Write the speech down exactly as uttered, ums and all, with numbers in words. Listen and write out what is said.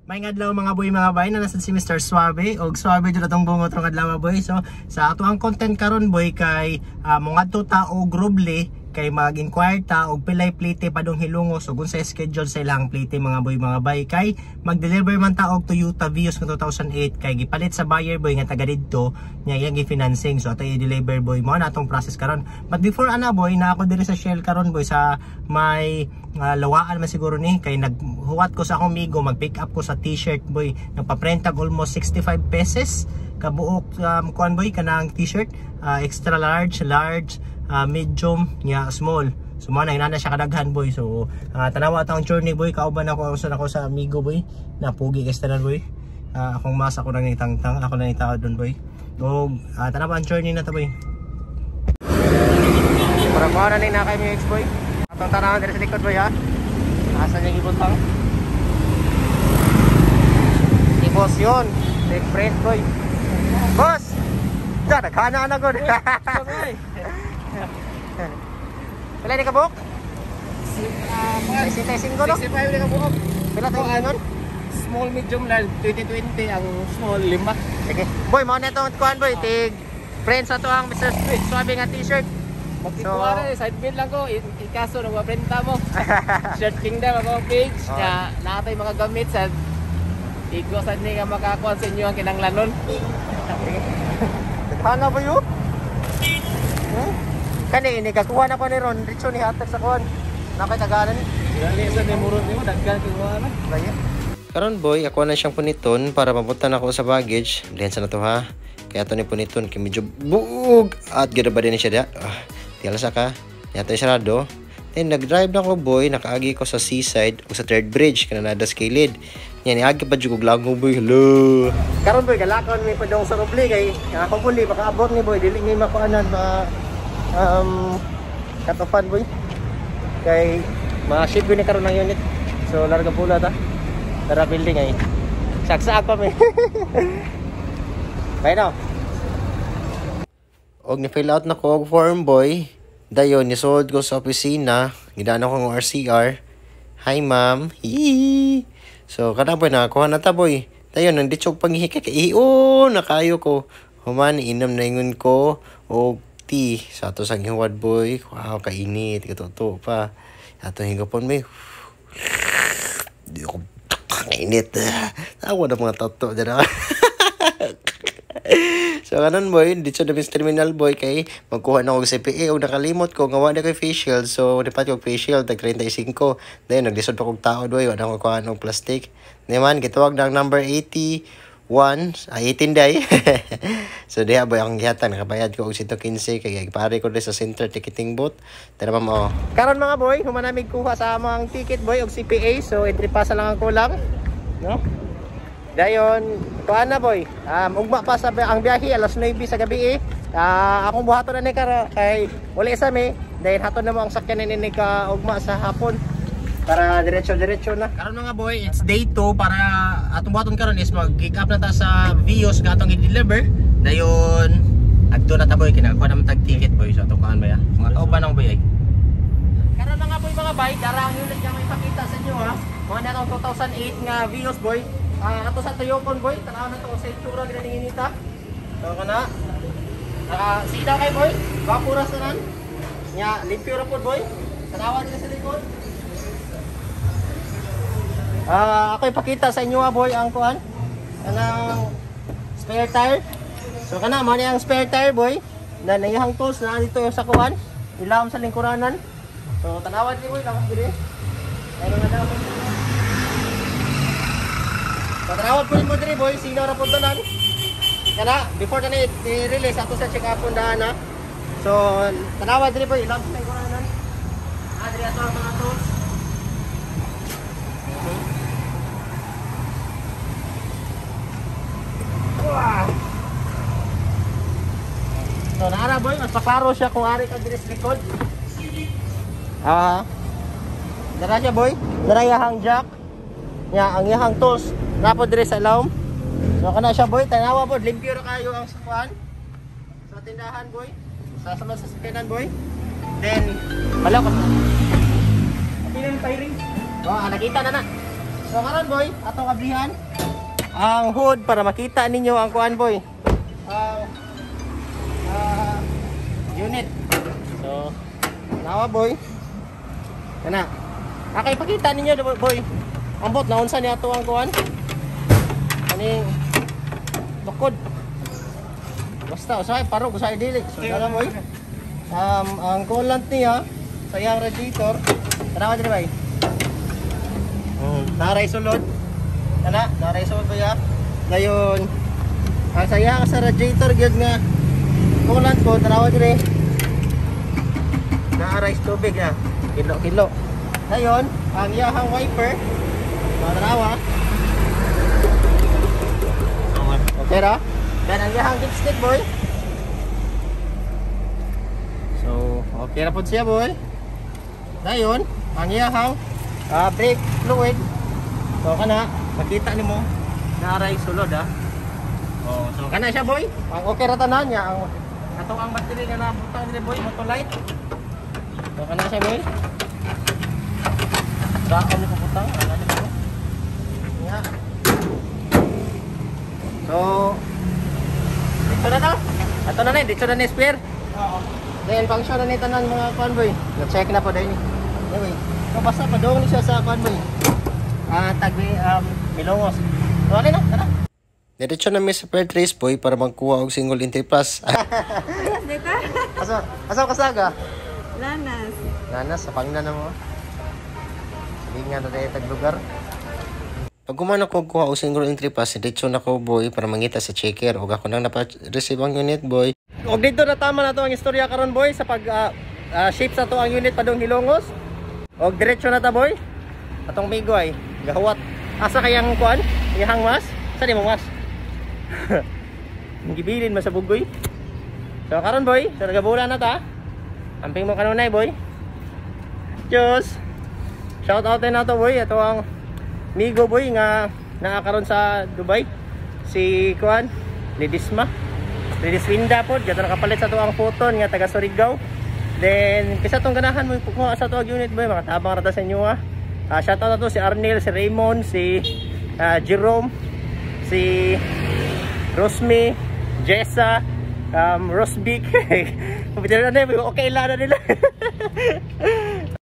May adlaw mga boy mga bay na nasa si Mister Suave og Suave jud atong bungot rong adlaw mga boy. So sa ato ang content karon boy kay uh, mga to ta og gruble kay mag-inquire ta og pilay plite padung Hilongos ug unsa schedule sa ilang plite mga boy mga bay kay mag-deliver man ta og Toyota Vios nga two thousand eight kay gipalit sa buyer boy nga taga didto nya iyang gi-financing so ato i-deliver boy mo na atong process karon. But before ana boy na ako diri sa Shell karon boy sa may uh, lawaan man siguro ni kay naghuwat ko sa akong migo mag-pick up ko sa t-shirt boy nagpa-print tag almost sixty-five pesos kabuok um, kuan boy kanang t-shirt uh, extra large, large, uh, medium, nya small. So mo na inana siya kadaghan boy. So uh, tanawa ta ang journey boy kauban ako usa ako sa amigo boy na pugi kastanan boy. Uh, akong mas ako nang itangtang ako nang itaod don boy. So uh, tanawa ang journey na ta boy. Para mo na ni na kay mi ex boy. Atong tanawan diri sa likod boy ha. Asa niya gibuntang? Si boss yun. Big friend boy. Boss! Diyan, naghana na ko. Pila ni ka buhok? sixty-five ni ka buhok. Pila tayo ngayon? Small, medium, large, twenty twenty. Ang small, lima. Sige. Boy, mga na itong kuhan boy. Tig friends na ito ang Mister Suave nga t-shirt. Magkikuha na, side bid lang ko. Ikaso, nagpa-printa mo. Shirt Kingdom, ako page. Kaya nakatay mga gamit sa igo sa ni nga makakuha sa inyo ang kinanglanon. Nagkana ba yun? Hmm? Kani, ini kakuha na pa ni Ron. Richo ni hatag sa kuhan. Nakay tagalan. Dali sa ni Murot ni mo, daggan kikuha na. Laya. Karon boy, ako na siyang puniton para mabutan ako sa baggage. Lihan na to ha. Kaya ito ni puniton, kaya medyo buog. At gano'n ba din siya diya? Ah, tiyalasa ka. Yato yung sarado. Then nag-drive na ako boy, nakaagi ko sa seaside o sa third bridge, kananada sa kilid. Yan, iagi pa dyan kong lango boy. Hello! Karon boy, galakon may padong sa rubli kay ako po li, makaabot ni boy. Dili ngay makuanan, ma... Um... Katofan boy. Kay... Ma-ship ko ni karon ng unit. So, larga pula ta. Tara building ay. Saksak pa may. Bye now. Og ni-fill out na ko og form boy. Dayon, nisold ko sa opisina. Gidaan ako ng R C R. Hi ma'am. Hihihi. So, kada boy, nakakuha na ta boy. Dayon, nanditsog panghihika kay iyo, nakayo ko. Human, inam na ingon ko. O tea. Sa ato sang hiwad boy. Wow, kainit. Katuto pa. Ato hingapon boy. Di ako kainit. Tawa na mga tato dyan. So kanon boy, dito na sa terminal boy kay magkuha na ako sa C P A o nakalimot ko nga wala kay face shield. So dapat ko face shield tag thirty-five. Then naglisod pa kog tao boy, wala ko kuha ng plastic. Naman gitawag na ang number eighty-one, ay eighteen day. So diha boy ang gihatan nakabayad ko og one hundred fifteen kay pare ko sa center ticketing booth. Tara pa mo. Karon mga boy, human namig kuha sa among ticket boy og C P A. So entry pass lang ang kulang. No? Dayon, kuan na boy. Um, ugma pa sa ang biyahe alas nine sa gabi eh. Uh, akong buhaton na ni kara kay wala sa mi. Dahil haton na mo ang sakyan ni ni ka ugma sa hapon. Para diretso-diretso na. Karon mga boy, it's day two para atong buhaton karon is mag-pick up na ta sa Vios nga atong i-deliver. Dayon, adto na ta boy kinakuha na tag ticket boy so atong kuan ba ya. Mga kauban ng boy ay. Karon na nga boy mga bay, darang unit nga may pakita sa inyo ha. Mga na two thousand eight nga Vios boy. Ah, ato sa Toyopon boy, tanaw na to sa itsura gina ni inita. So kana. Naka sida kay boy, bakura sa nan. Nya limpyo ra pod boy. Tanawan nila sa likod. Ah, ako ipakita sa inyo ha boy ang kuan. Kanang spare tire. So kana mo ni ang spare tire boy. Na nayahang tools na dito sa kuan. Ilawom sa lingkuranan. So tanawan ni boy lakas gid. Ayun na daw. Patrawad po mo diri boy, sino ra pud tanan. Kana before na i-release ato sa check up undahan na. So tanawad diri boy, ilang sa ikuanan. Adri ato ang mga tools. Wow. So naara boy, mas paklaro siya kung ari ka diri sa likod. Ah. Dara siya boy, dara yahang jack. Ya, ang yahang tools napod dire sa ilawom. So kana siya boy, tanawa pod limpyo ra kayo ang sakuan. Sa tindahan boy. Sa sulod sa sakyanan boy. Then balaw ko. Pili ng firing. Oh, nakita na na. So karon boy, atong ablihan ang hood para makita ninyo ang kuan boy. Ang uh, unit. So nawa boy. Kana. Akay pakita ninyo boy. Ambot na unsa ni ato ang kuan? Kaning tukod. Basta usay parog usay dili. So kana boy. Um ang coolant niya sa iyang radiator. Tanawa diri bay. Hmm, naray sulod. Kana, naray sulod ba ya? Dayon. Ang saya sa radiator gyud nga coolant ko tanawa diri. Naray tubig na. Kilo-kilo. Dayon, ang iyang wiper tanawa. Okay ra? Dan ang iyang dipstick boy. So, okay ra pud siya boy. Dayon, ang iyang uh, brake fluid. So kana, makita nimo naray sulod ha. Oh, so kana siya boy. Ang okay ra tanan niya ang ato ang battery nga nabutang diri boy, motolight. So kana siya boy. Saka ni puputang, ana ni mo. Nya. So dito na ta. Ato na ni, dito na ni spare. Oo. Dahil function na ni tanan mga convoy. Na-check na po dahil. Anyway, so basta pa doon siya sa convoy. Ah, tagbi um Hilongos. Okay na, tara. Diretso na may sa per trace boy para magkuha og single entry plus. Dito? Asa, asa kasaga? Lanas. Lanas sa pangna na mo. Sige nga na dahil taglugar. Pag kumano ko kuha og single entry pass, diretso na ko boy para mangita sa checker og ako nang napa-receive ang unit boy. Og dito na tama na to ang istorya karon boy sa pag uh, uh, ship sa to ang unit padung Hilongos. Og diretso na ta boy. Atong migo ay gahawat. Asa kayang kuan? Iyang mas? Sa di mo mas? Gibilin man sa bugoy. So karon boy, sa nagabulan na ta. Amping mo kanunay boy. Diyos. Shout out din na to boy. Ito ang migo boy nga nakakaroon sa Dubai. Si kuan, Lidisma. Lidiswinda po, gato nakapalit sa to ang photon nga taga Surigao. Then kisa tong ganahan mo kuha sa to ang unit boy, mga tabang rata sa inyo ha. Uh, shout out na to si Arnel, si Raymond, si uh, Jerome, si Rosmi, Jessa, um, Rosbik. Okay lang na nila.